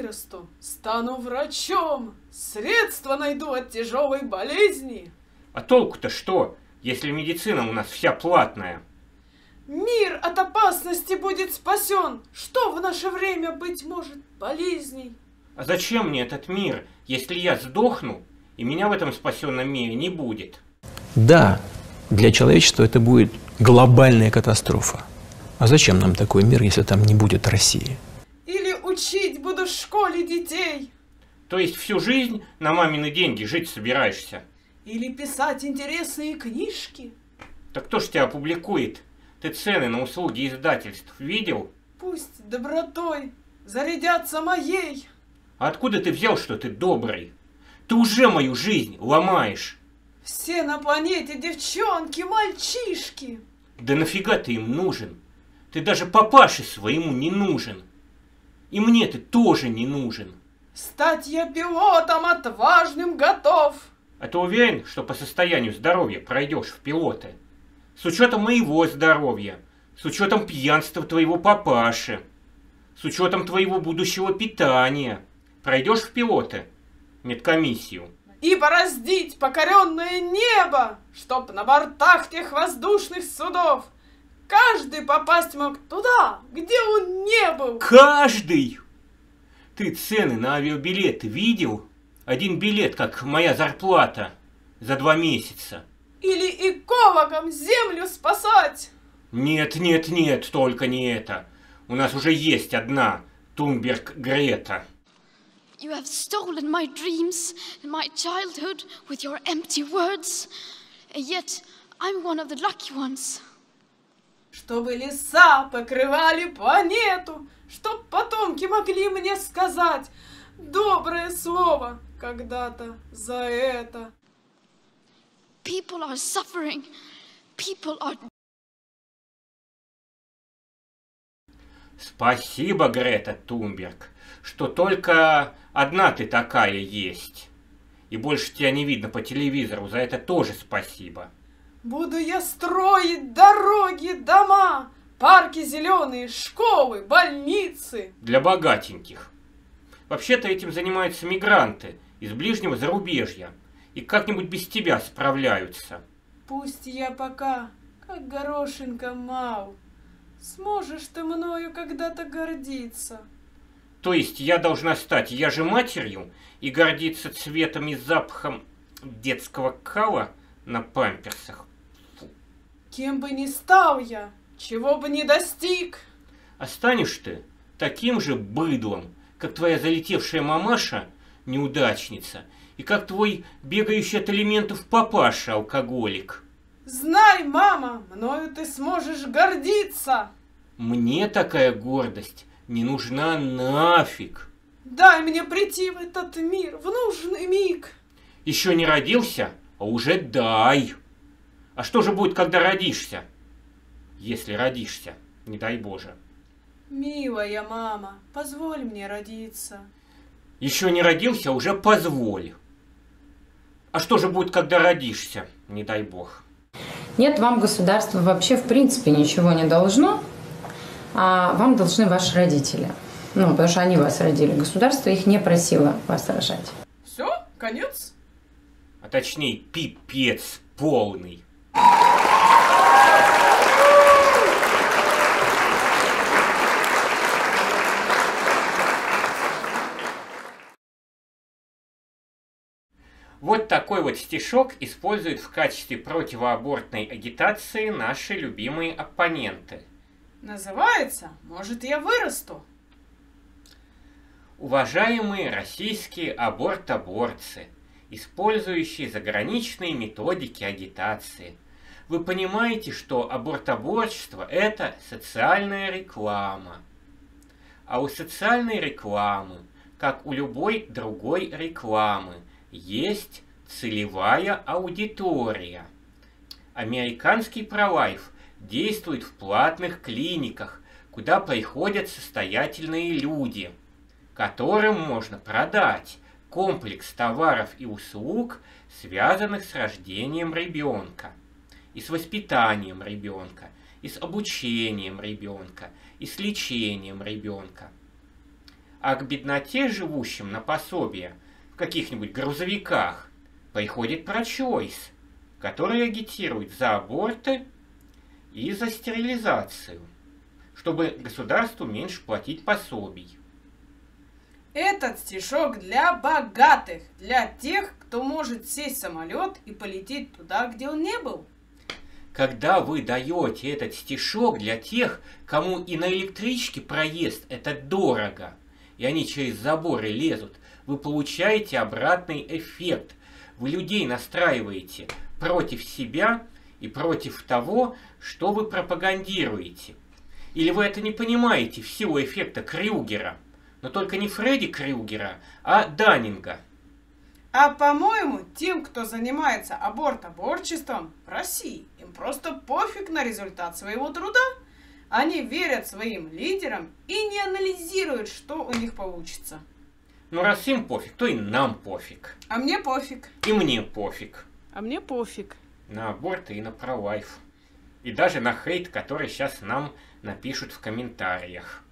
вырасту, стану врачом, средства найду от тяжелой болезни. А толку-то что, если медицина у нас вся платная? Мир от опасности будет спасен. Что в наше время, быть может, болезней? А зачем мне этот мир, если я сдохну, и меня в этом спасенном мире не будет? Да, для человечества это будет глобальная катастрофа. А зачем нам такой мир, если там не будет России? Или учить буду в школе детей. То есть всю жизнь на мамины деньги жить собираешься? Или писать интересные книжки. Так кто ж тебя опубликует? Ты цены на услуги издательств видел? Пусть добротой зарядятся моей. А откуда ты взял, что ты добрый? Ты уже мою жизнь ломаешь. Все на планете девчонки, мальчишки. Да нафига ты им нужен? Ты даже папаше своему не нужен. И мне ты тоже не нужен. Стать я пилотом отважным готов. А ты уверен, что по состоянию здоровья пройдешь в пилоты? С учетом моего здоровья, с учетом пьянства твоего папаши, с учетом твоего будущего питания. Пройдешь в пилоты? Медкомиссию. И бороздить покоренное небо, чтоб на бортах тех воздушных судов каждый попасть мог туда, где он не был. Каждый! Ты цены на авиабилеты видел? Один билет, как моя зарплата за 2 месяца. Или экологам землю спасать. Нет, нет, нет, только не это. У нас уже есть одна Тунберг Грета. You have stolen my dreams and my childhood with your empty words, and yet I'm one of the lucky ones. Чтобы леса покрывали планету, чтоб потомки могли мне сказать доброе слово когда-то за это. People are suffering. People are... Спасибо, Грета Тунберг, что только одна ты такая есть. И больше тебя не видно по телевизору, за это тоже спасибо. Буду я строить дороги, дома, парки зеленые, школы, больницы. Для богатеньких. Вообще-то этим занимаются мигранты из ближнего зарубежья. И как-нибудь без тебя справляются. Пусть я пока, как горошинка мал, сможешь ты мною когда-то гордиться. То есть я должна стать я же матерью и гордиться цветом и запахом детского кала на памперсах? Фу. Кем бы ни стал я, чего бы ни достиг. А станешь ты таким же быдлом, как твоя залетевшая мамаша, неудачница, и как твой бегающий от элементов папаша, алкоголик. Знай, мама, мною ты сможешь гордиться. Мне такая гордость не нужна нафиг. Дай мне прийти в этот мир в нужный миг. Еще не родился, а уже дай. А что же будет, когда родишься? Если родишься, не дай Боже. Милая мама, позволь мне родиться. Еще не родился, а уже позволь. А что же будет, когда родишься? Не дай Бог. Нет, вам государство вообще в принципе ничего не должно, а вам должны ваши родители. Ну, потому что они вас родили. Государство их не просило вас рожать. Все, конец? А точнее, пипец полный. Вот такой вот стишок используют в качестве противоабортной агитации наши любимые оппоненты. Называется «Может, я вырасту». Уважаемые российские абортоборцы, использующие заграничные методики агитации, вы понимаете, что абортоборчество – это социальная реклама. А у социальной рекламы, как у любой другой рекламы, есть целевая аудитория. Американский пролайф действует в платных клиниках, куда приходят состоятельные люди, которым можно продать комплекс товаров и услуг, связанных с рождением ребенка, и с воспитанием ребенка, и с обучением ребенка, и с лечением ребенка. А к бедноте, живущим на пособие в каких-нибудь грузовиках, приходит про-чойс, который агитирует за аборты и за стерилизацию, чтобы государству меньше платить пособий. Этот стишок для богатых, для тех, кто может сесть в самолет и полететь туда, где он не был. Когда вы даете этот стишок для тех, кому и на электричке проезд это дорого, и они через заборы лезут, вы получаете обратный эффект. Вы людей настраиваете против себя и против того, что вы пропагандируете. Или вы это не понимаете в силу эффекта Крюгера, но только не Фредди Крюгера, а Даннинга. А по-моему, тем, кто занимается абортоборчеством в России, им просто пофиг на результат своего труда. Они верят своим лидерам и не анализируют, что у них получится. Ну раз им пофиг, то и нам пофиг. А мне пофиг. И мне пофиг. А мне пофиг. На аборты и на пролайф. И даже на хейт, который сейчас нам напишут в комментариях.